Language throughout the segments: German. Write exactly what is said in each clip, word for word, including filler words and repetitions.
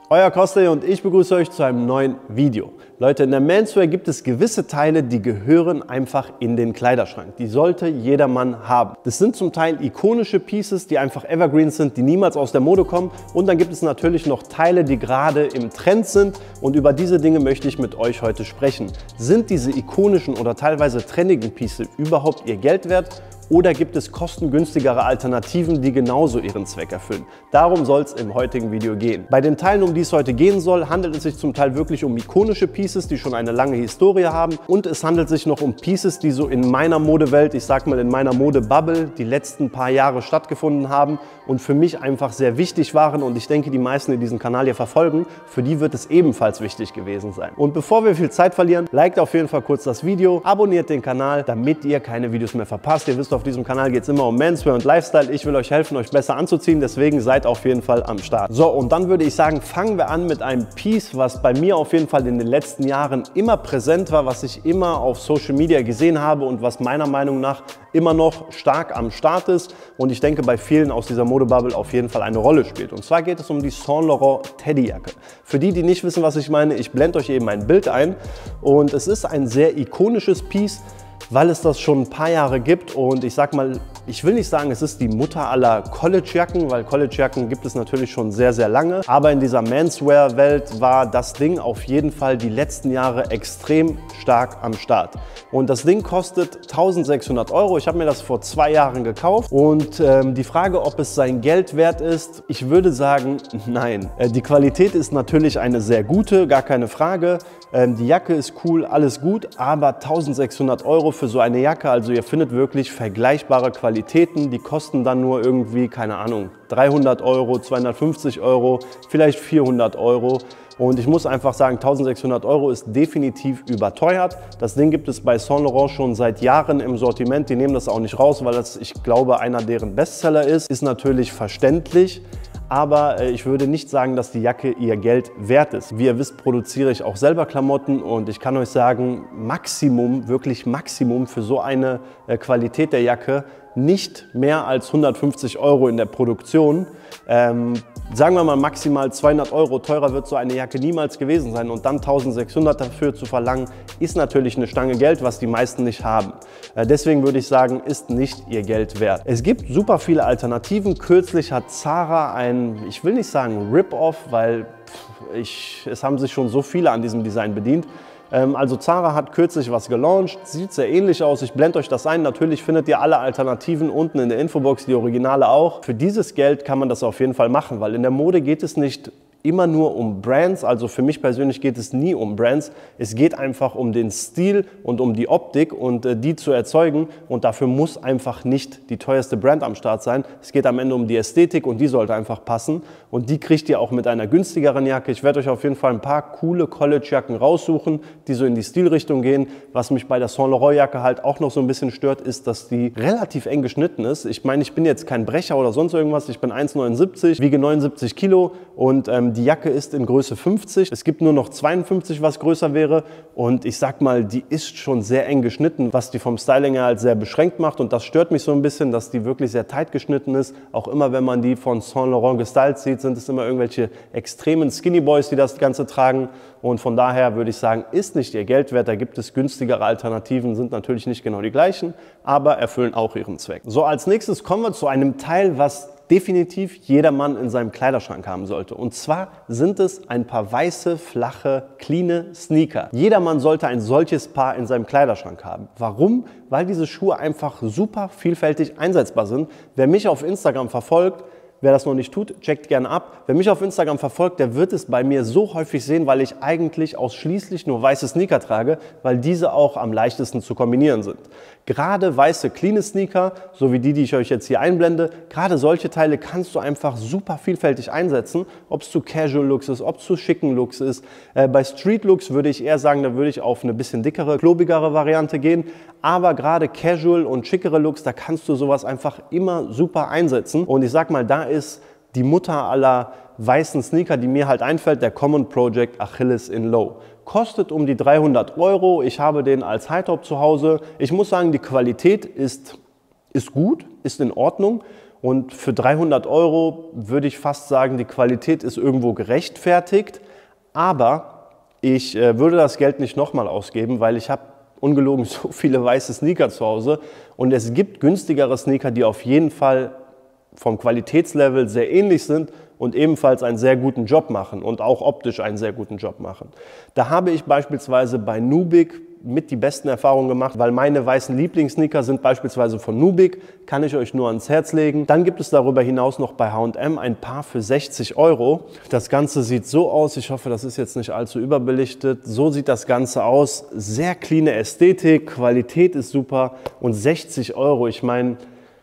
euer Kostay und ich begrüße euch zu einem neuen Video. Leute, in der Menswear gibt es gewisse Teile, die gehören einfach in den Kleiderschrank. Die sollte jedermann haben. Das sind zum Teil ikonische Pieces, die einfach Evergreens sind, die niemals aus der Mode kommen. Und dann gibt es natürlich noch Teile, die gerade im Trend sind. Und über diese Dinge möchte ich mit euch heute sprechen. Sind diese ikonischen oder teilweise trendigen Pieces überhaupt ihr Geld wert? Oder gibt es kostengünstigere Alternativen, die genauso ihren Zweck erfüllen? Darum soll es im heutigen Video gehen. Bei den Teilen, um die es heute gehen soll, handelt es sich zum Teil wirklich um ikonische Pieces, die schon eine lange Historie haben. Und es handelt sich noch um Pieces, die so in meiner Modewelt, ich sag mal in meiner Modebubble, die letzten paar Jahre stattgefunden haben und für mich einfach sehr wichtig waren. Und ich denke, die meisten, die diesen Kanal hier verfolgen, für die wird es ebenfalls wichtig gewesen sein. Und bevor wir viel Zeit verlieren, liked auf jeden Fall kurz das Video, abonniert den Kanal, damit ihr keine Videos mehr verpasst. Ihr wisst, auf diesem Kanal geht es immer um Menswear und Lifestyle. Ich will euch helfen, euch besser anzuziehen, deswegen seid auf jeden Fall am Start. So, und dann würde ich sagen, fangen wir an mit einem Piece, was bei mir auf jeden Fall in den letzten Jahren immer präsent war, was ich immer auf Social Media gesehen habe und was meiner Meinung nach immer noch stark am Start ist und ich denke bei vielen aus dieser Modebubble auf jeden Fall eine Rolle spielt. Und zwar geht es um die Saint Laurent Teddyjacke. Für die, die nicht wissen, was ich meine, ich blende euch eben ein Bild ein und es ist ein sehr ikonisches Piece, weil es das schon ein paar Jahre gibt und ich sag mal, ich will nicht sagen, es ist die Mutter aller Collegejacken, weil Collegejacken gibt es natürlich schon sehr, sehr lange. Aber in dieser Menswear-Welt war das Ding auf jeden Fall die letzten Jahre extrem stark am Start. Und das Ding kostet eintausendsechshundert Euro. Ich habe mir das vor zwei Jahren gekauft und ähm, die Frage, ob es sein Geld wert ist, ich würde sagen, nein. Äh, die Qualität ist natürlich eine sehr gute, gar keine Frage. Ähm, die Jacke ist cool, alles gut, aber eintausendsechshundert Euro für so eine Jacke, also ihr findet wirklich vergleichbare Qualitäten, die kosten dann nur irgendwie, keine Ahnung, dreihundert Euro, zweihundertfünfzig Euro, vielleicht vierhundert Euro. Und ich muss einfach sagen, eintausendsechshundert Euro ist definitiv überteuert. Das Ding gibt es bei Saint Laurent schon seit Jahren im Sortiment. Die nehmen das auch nicht raus, weil das, ich glaube, einer deren Bestseller ist. Ist natürlich verständlich. Aber ich würde nicht sagen, dass die Jacke ihr Geld wert ist. Wie ihr wisst, produziere ich auch selber Klamotten und ich kann euch sagen, Maximum, wirklich Maximum für so eine Qualität der Jacke nicht mehr als hundertfünfzig Euro in der Produktion. Ähm, sagen wir mal maximal zweihundert Euro teurer wird so eine Jacke niemals gewesen sein und dann eintausendsechshundert dafür zu verlangen, ist natürlich eine Stange Geld, was die meisten nicht haben. Äh, deswegen würde ich sagen, ist nicht ihr Geld wert. Es gibt super viele Alternativen. Kürzlich hat Zara ein, ich will nicht sagen Rip-Off, weil ich, es haben sich schon so viele an diesem Design bedient. Also Zara hat kürzlich was gelauncht, sieht sehr ähnlich aus. Ich blende euch das ein. Natürlich findet ihr alle Alternativen unten in der Infobox, die Originale auch. Für dieses Geld kann man das auf jeden Fall machen, weil in der Mode geht es nicht immer nur um Brands, also für mich persönlich geht es nie um Brands. Es geht einfach um den Stil und um die Optik und äh, die zu erzeugen und dafür muss einfach nicht die teuerste Brand am Start sein. Es geht am Ende um die Ästhetik und die sollte einfach passen und die kriegt ihr auch mit einer günstigeren Jacke. Ich werde euch auf jeden Fall ein paar coole College-Jacken raussuchen, die so in die Stilrichtung gehen. Was mich bei der Saint Laurent Jacke halt auch noch so ein bisschen stört, ist, dass die relativ eng geschnitten ist. Ich meine, ich bin jetzt kein Brecher oder sonst irgendwas, ich bin eins Komma neunundsiebzig, wiege neunundsiebzig Kilo und ähm, die Jacke ist in Größe fünfzig. Es gibt nur noch zweiundfünfzig, was größer wäre. Und ich sag mal, die ist schon sehr eng geschnitten, was die vom Styling her halt sehr beschränkt macht. Und das stört mich so ein bisschen, dass die wirklich sehr tight geschnitten ist. Auch immer, wenn man die von Saint Laurent gestylt sieht, sind es immer irgendwelche extremen Skinny Boys, die das Ganze tragen. Und von daher würde ich sagen, ist nicht ihr Geld wert. Da gibt es günstigere Alternativen, sind natürlich nicht genau die gleichen, aber erfüllen auch ihren Zweck. So, als nächstes kommen wir zu einem Teil, was definitiv jeder Mann in seinem Kleiderschrank haben sollte. Und zwar sind es ein paar weiße, flache, cleane Sneaker. Jeder Mann sollte ein solches Paar in seinem Kleiderschrank haben. Warum? Weil diese Schuhe einfach super vielfältig einsetzbar sind. Wer mich auf Instagram verfolgt, wer das noch nicht tut, checkt gerne ab. Wer mich auf Instagram verfolgt, der wird es bei mir so häufig sehen, weil ich eigentlich ausschließlich nur weiße Sneaker trage, weil diese auch am leichtesten zu kombinieren sind. Gerade weiße, cleane Sneaker, so wie die, die ich euch jetzt hier einblende, gerade solche Teile kannst du einfach super vielfältig einsetzen, ob es zu Casual Looks ist, ob es zu schicken Looks ist. Äh, bei Street Looks würde ich eher sagen, da würde ich auf eine bisschen dickere, klobigere Variante gehen. Aber gerade Casual und schickere Looks, da kannst du sowas einfach immer super einsetzen. Und ich sag mal, da ist die Mutter aller weißen Sneaker, die mir halt einfällt, der Common Project Achilles in Low. Kostet um die dreihundert Euro. Ich habe den als High-Top zu Hause. Ich muss sagen, die Qualität ist, ist gut, ist in Ordnung. Und für dreihundert Euro würde ich fast sagen, die Qualität ist irgendwo gerechtfertigt. Aber ich äh, würde das Geld nicht nochmal ausgeben, weil ich habe ungelogen so viele weiße Sneaker zu Hause. Und es gibt günstigere Sneaker, die auf jeden Fall vom Qualitätslevel sehr ähnlich sind und ebenfalls einen sehr guten Job machen und auch optisch einen sehr guten Job machen. Da habe ich beispielsweise bei Nubik mit die besten Erfahrungen gemacht, weil meine weißen Lieblingssneaker sind beispielsweise von Nubik, kann ich euch nur ans Herz legen. Dann gibt es darüber hinaus noch bei H und M ein Paar für sechzig Euro. Das Ganze sieht so aus, ich hoffe, das ist jetzt nicht allzu überbelichtet. So sieht das Ganze aus, sehr cleane Ästhetik, Qualität ist super und sechzig Euro, ich meine,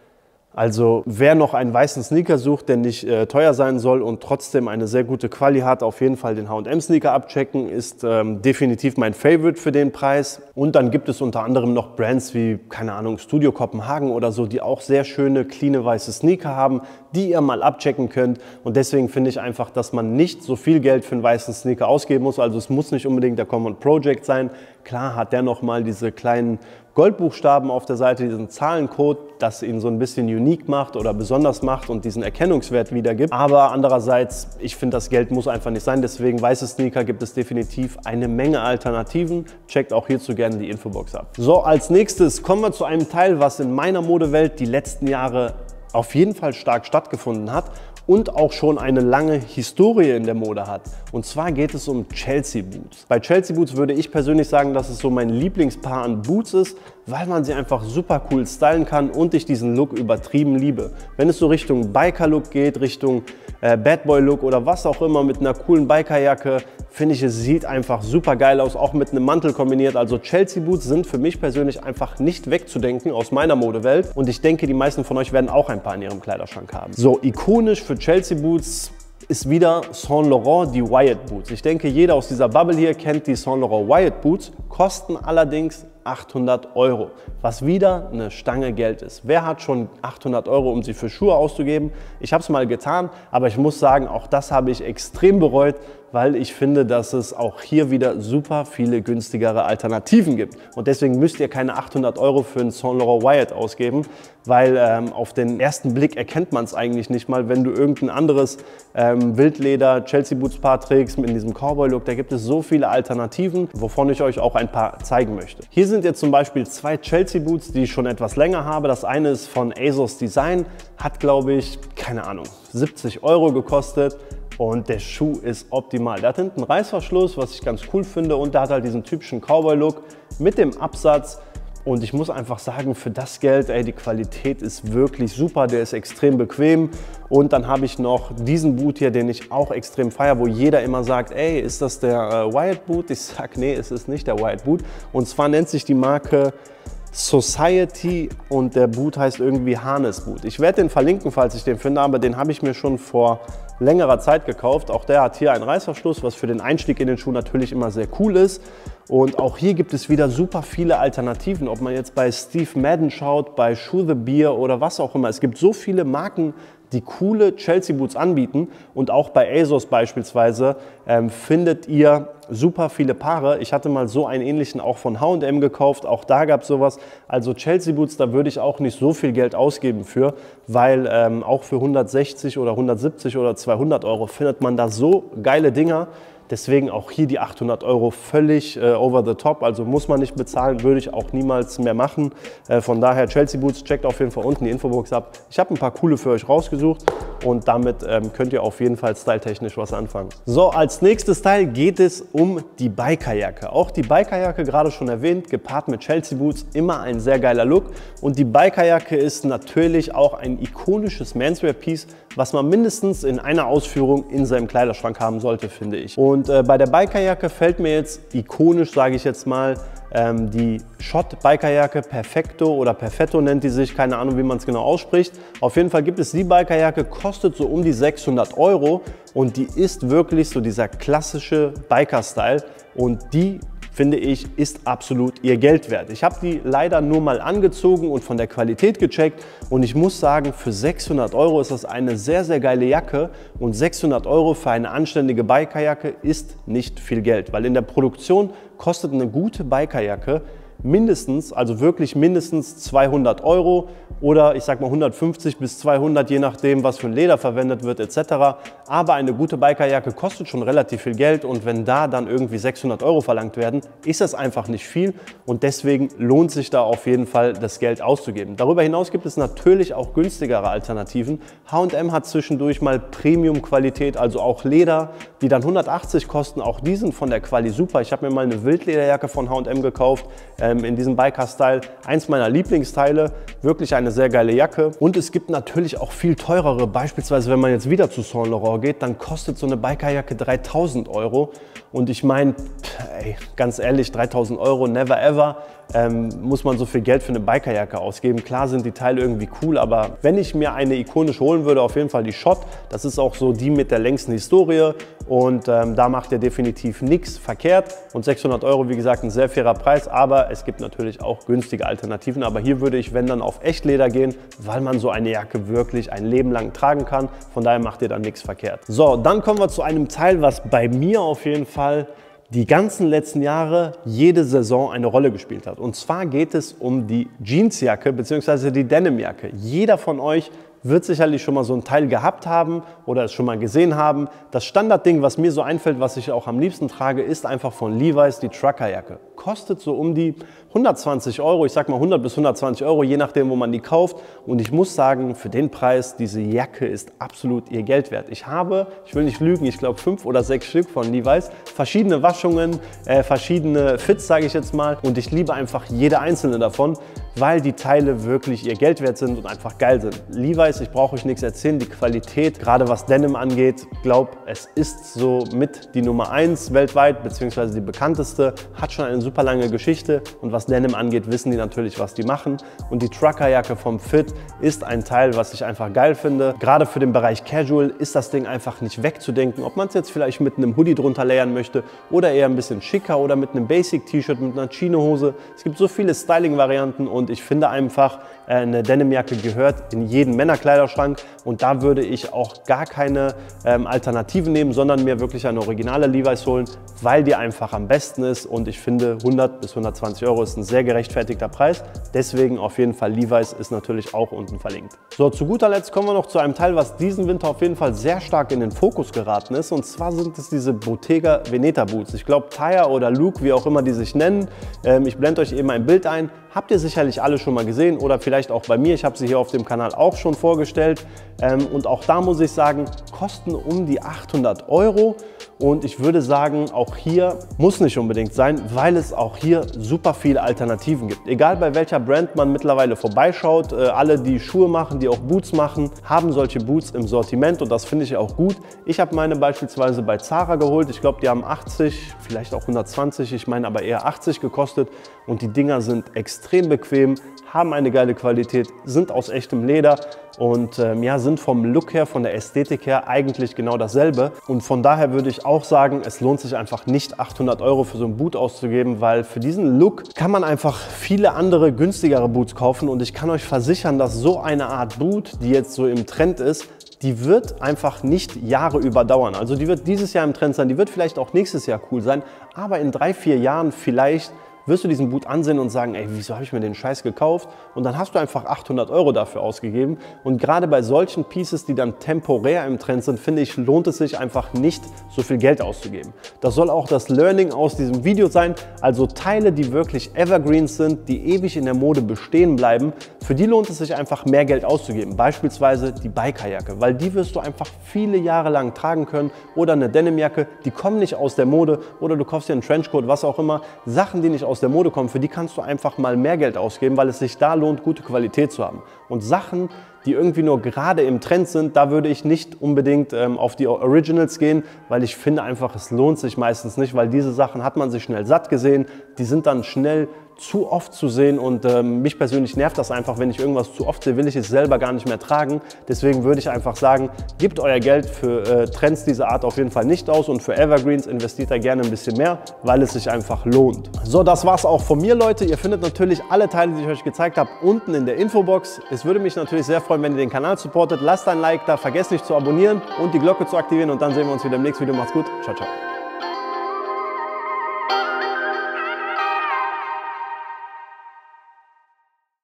also wer noch einen weißen Sneaker sucht, der nicht äh, teuer sein soll und trotzdem eine sehr gute Quali hat, auf jeden Fall den H und M Sneaker abchecken, ist ähm, definitiv mein Favorite für den Preis. Und dann gibt es unter anderem noch Brands wie, keine Ahnung, Studio Kopenhagen oder so, die auch sehr schöne, cleane weiße Sneaker haben, die ihr mal abchecken könnt. Und deswegen finde ich einfach, dass man nicht so viel Geld für einen weißen Sneaker ausgeben muss. Also es muss nicht unbedingt der Common Project sein. Klar hat der nochmal diese kleinen Goldbuchstaben auf der Seite, diesen Zahlencode, das ihn so ein bisschen unique macht oder besonders macht und diesen Erkennungswert wiedergibt. Aber andererseits, ich finde, das Geld muss einfach nicht sein. Deswegen weiße Sneaker gibt es definitiv eine Menge Alternativen. Checkt auch hierzu gerne die Infobox ab. So, als nächstes kommen wir zu einem Teil, was in meiner Modewelt die letzten Jahre auf jeden Fall stark stattgefunden hat und auch schon eine lange Historie in der Mode hat. Und zwar geht es um Chelsea Boots. Bei Chelsea Boots würde ich persönlich sagen, dass es so mein Lieblingspaar an Boots ist, weil man sie einfach super cool stylen kann und ich diesen Look übertrieben liebe. Wenn es so Richtung Biker-Look geht, Richtung äh, Bad Boy-Look oder was auch immer mit einer coolen Bikerjacke, finde ich, es sieht einfach super geil aus, auch mit einem Mantel kombiniert. Also Chelsea Boots sind für mich persönlich einfach nicht wegzudenken aus meiner Modewelt und ich denke, die meisten von euch werden auch ein paar in ihrem Kleiderschrank haben. So, ikonisch für Chelsea Boots ist wieder Saint Laurent, die Wyatt Boots. Ich denke, jeder aus dieser Bubble hier kennt die Saint Laurent Wyatt Boots, kosten allerdings achthundert Euro, was wieder eine Stange Geld ist. Wer hat schon achthundert Euro, um sie für Schuhe auszugeben? Ich habe es mal getan, aber ich muss sagen, auch das habe ich extrem bereut, weil ich finde, dass es auch hier wieder super viele günstigere Alternativen gibt. Und deswegen müsst ihr keine achthundert Euro für einen Saint Laurent Wyatt ausgeben, weil ähm, auf den ersten Blick erkennt man es eigentlich nicht mal, wenn du irgendein anderes ähm, Wildleder Chelsea Boots Paar trägst mit diesem Cowboy Look. Da gibt es so viele Alternativen, wovon ich euch auch ein paar zeigen möchte. Hier sind jetzt zum Beispiel zwei Chelsea Boots, die ich schon etwas länger habe. Das eine ist von ASOS Design, hat glaube ich, keine Ahnung, siebzig Euro gekostet. Und der Schuh ist optimal. Der hat hinten einen Reißverschluss, was ich ganz cool finde. Und der hat halt diesen typischen Cowboy-Look mit dem Absatz. Und ich muss einfach sagen, für das Geld, ey, die Qualität ist wirklich super. Der ist extrem bequem. Und dann habe ich noch diesen Boot hier, den ich auch extrem feiere, wo jeder immer sagt, ey, ist das der äh, Wyatt Boot? Ich sage, nee, es ist nicht der Wyatt Boot. Und zwar nennt sich die Marke Society und der Boot heißt irgendwie Harness Boot. Ich werde den verlinken, falls ich den finde, aber den habe ich mir schon vor längerer Zeit gekauft. Auch der hat hier einen Reißverschluss, was für den Einstieg in den Schuh natürlich immer sehr cool ist. Und auch hier gibt es wieder super viele Alternativen, ob man jetzt bei Steve Madden schaut, bei Shoe the Beer oder was auch immer. Es gibt so viele Marken, die coole Chelsea Boots anbieten und auch bei ASOS beispielsweise ähm, findet ihr super viele Paare. Ich hatte mal so einen ähnlichen auch von H und M gekauft, auch da gab es sowas. Also Chelsea Boots, da würde ich auch nicht so viel Geld ausgeben für, weil ähm, auch für hundertsechzig oder hundertsiebzig oder zweihundert Euro findet man da so geile Dinger. Deswegen auch hier die achthundert Euro völlig äh, over the top, also muss man nicht bezahlen, würde ich auch niemals mehr machen. Äh, von daher Chelsea Boots, checkt auf jeden Fall unten die Infobox ab. Ich habe ein paar coole für euch rausgesucht und damit ähm, könnt ihr auf jeden Fall styletechnisch was anfangen. So, als nächstes Teil geht es um die Bikerjacke. Auch die Bikerjacke, gerade schon erwähnt, gepaart mit Chelsea Boots, immer ein sehr geiler Look. Und die Bikerjacke ist natürlich auch ein ikonisches Menswear-Piece, was man mindestens in einer Ausführung in seinem Kleiderschrank haben sollte, finde ich. Und äh, bei der Bikerjacke fällt mir jetzt ikonisch, sage ich jetzt mal, ähm, die Shot-Bikerjacke Perfecto oder Perfetto nennt die sich, keine Ahnung, wie man es genau ausspricht. Auf jeden Fall gibt es die Bikerjacke, kostet so um die sechshundert Euro und die ist wirklich so dieser klassische Biker-Style und die, finde ich, ist absolut ihr Geld wert. Ich habe die leider nur mal angezogen und von der Qualität gecheckt und ich muss sagen, für sechshundert Euro ist das eine sehr, sehr geile Jacke und sechshundert Euro für eine anständige Bikerjacke ist nicht viel Geld, weil in der Produktion kostet eine gute Bikerjacke mindestens, also wirklich mindestens zweihundert Euro oder ich sag mal hundertfünfzig bis zweihundert, je nachdem, was für ein Leder verwendet wird et cetera. Aber eine gute Bikerjacke kostet schon relativ viel Geld und wenn da dann irgendwie sechshundert Euro verlangt werden, ist das einfach nicht viel und deswegen lohnt sich da auf jeden Fall das Geld auszugeben. Darüber hinaus gibt es natürlich auch günstigere Alternativen. H und M hat zwischendurch mal Premium-Qualität, also auch Leder, die dann hundertachtzig kosten. Auch die sind von der Quali super. Ich habe mir mal eine Wildlederjacke von H und M gekauft, ähm, in diesem Biker-Style. Eins meiner Lieblingsteile, wirklich eine sehr geile Jacke. Und es gibt natürlich auch viel teurere, beispielsweise wenn man jetzt wieder zu Saint Laurent geht, dann kostet so eine Bikerjacke dreitausend Euro. Und ich meine, ganz ehrlich, dreitausend Euro, never ever. Ähm, muss man so viel Geld für eine Bikerjacke ausgeben. Klar sind die Teile irgendwie cool, aber wenn ich mir eine ikonisch holen würde, auf jeden Fall die Schott. Das ist auch so die mit der längsten Historie und ähm, da macht ihr definitiv nichts verkehrt. Und sechshundert Euro, wie gesagt, ein sehr fairer Preis, aber es gibt natürlich auch günstige Alternativen. Aber hier würde ich, wenn dann, auf Echtleder gehen, weil man so eine Jacke wirklich ein Leben lang tragen kann. Von daher macht ihr dann nichts verkehrt. So, dann kommen wir zu einem Teil, was bei mir auf jeden Fall die ganzen letzten Jahre jede Saison eine Rolle gespielt hat. Und zwar geht es um die Jeansjacke bzw. die Denimjacke. Jeder von euch wird sicherlich schon mal so ein Teil gehabt haben oder es schon mal gesehen haben. Das Standardding, was mir so einfällt, was ich auch am liebsten trage, ist einfach von Levi's die Truckerjacke. Kostet so um die hundertzwanzig Euro, ich sag mal hundert bis hundertzwanzig Euro, je nachdem, wo man die kauft. Und ich muss sagen, für den Preis, diese Jacke ist absolut ihr Geld wert. Ich habe, ich will nicht lügen, ich glaube fünf oder sechs Stück von Levi's, verschiedene Waschungen, äh, verschiedene Fits, sage ich jetzt mal. Und ich liebe einfach jede einzelne davon, weil die Teile wirklich ihr Geld wert sind und einfach geil sind. Levi's, ich brauche euch nichts erzählen, die Qualität, gerade was Denim angeht, glaube, es ist so mit die Nummer eins weltweit, beziehungsweise die bekannteste, hat schon eine super lange Geschichte und was Denim angeht, wissen die natürlich, was die machen. Und die Truckerjacke vom Fit ist ein Teil, was ich einfach geil finde. Gerade für den Bereich Casual ist das Ding einfach nicht wegzudenken, ob man es jetzt vielleicht mit einem Hoodie drunter layern möchte oder eher ein bisschen schicker oder mit einem Basic-T-Shirt, mit einer Chino-Hose. Es gibt so viele Styling-Varianten und ich finde einfach, eine Denimjacke gehört in jeden Männerkleiderschrank und da würde ich auch gar keine ähm, Alternativen nehmen, sondern mir wirklich eine originale Levi's holen, weil die einfach am besten ist und ich finde hundert bis hundertzwanzig Euro ist ein sehr gerechtfertigter Preis. Deswegen auf jeden Fall Levi's ist natürlich auch unten verlinkt. So, zu guter Letzt kommen wir noch zu einem Teil, was diesen Winter auf jeden Fall sehr stark in den Fokus geraten ist und zwar sind es diese Bottega Veneta Boots. Ich glaube Taya oder Luke, wie auch immer die sich nennen. Ähm, ich blende euch eben ein Bild ein. Habt ihr sicherlich alle schon mal gesehen oder vielleicht auch bei mir. Ich habe sie hier auf dem Kanal auch schon vorgestellt. Ähm, und auch da muss ich sagen, kosten um die achthundert Euro. Und ich würde sagen, auch hier muss nicht unbedingt sein, weil es auch hier super viele Alternativen gibt. Egal bei welcher Brand man mittlerweile vorbeischaut, äh, alle, die Schuhe machen, die auch Boots machen, haben solche Boots im Sortiment und das finde ich auch gut. Ich habe meine beispielsweise bei Zara geholt. Ich glaube, die haben achtzig, vielleicht auch hundertzwanzig, ich meine aber eher achtzig gekostet. Und die Dinger sind extrem bequem, haben eine geile Qualität, sind aus echtem Leder und ähm, ja, sind vom Look her, von der Ästhetik her eigentlich genau dasselbe. Und von daher würde ich auch sagen, es lohnt sich einfach nicht achthundert Euro für so ein Boot auszugeben, weil für diesen Look kann man einfach viele andere günstigere Boots kaufen und ich kann euch versichern, dass so eine Art Boot, die jetzt so im Trend ist, die wird einfach nicht Jahre überdauern. Also die wird dieses Jahr im Trend sein, die wird vielleicht auch nächstes Jahr cool sein, aber in drei, vier Jahren vielleicht wirst du diesen Boot ansehen und sagen, ey, wieso habe ich mir den Scheiß gekauft? Und dann hast du einfach achthundert Euro dafür ausgegeben. Und gerade bei solchen Pieces, die dann temporär im Trend sind, finde ich, lohnt es sich einfach nicht, so viel Geld auszugeben. Das soll auch das Learning aus diesem Video sein. Also Teile, die wirklich Evergreens sind, die ewig in der Mode bestehen bleiben, für die lohnt es sich einfach mehr Geld auszugeben. Beispielsweise die Bikerjacke, weil die wirst du einfach viele Jahre lang tragen können. Oder eine Denimjacke, die kommen nicht aus der Mode. Oder du kaufst dir einen Trenchcoat, was auch immer. Sachen, die nicht aus der Mode kommen, für die kannst du einfach mal mehr Geld ausgeben, weil es sich da lohnt, gute Qualität zu haben. Und Sachen, die irgendwie nur gerade im Trend sind, da würde ich nicht unbedingt ähm, auf die Originals gehen, weil ich finde einfach, es lohnt sich meistens nicht, weil diese Sachen hat man sich schnell satt gesehen, die sind dann schnell zu oft zu sehen und ähm, mich persönlich nervt das einfach, wenn ich irgendwas zu oft sehe, will ich es selber gar nicht mehr tragen. Deswegen würde ich einfach sagen, gebt euer Geld für äh, Trends dieser Art auf jeden Fall nicht aus und für Evergreens investiert da gerne ein bisschen mehr, weil es sich einfach lohnt. So, das war's auch von mir, Leute. Ihr findet natürlich alle Teile, die ich euch gezeigt habe, unten in der Infobox. Es würde mich natürlich sehr freuen, wenn ihr den Kanal supportet. Lasst ein Like da, vergesst nicht zu abonnieren und die Glocke zu aktivieren und dann sehen wir uns wieder im nächsten Video. Macht's gut. Ciao, ciao.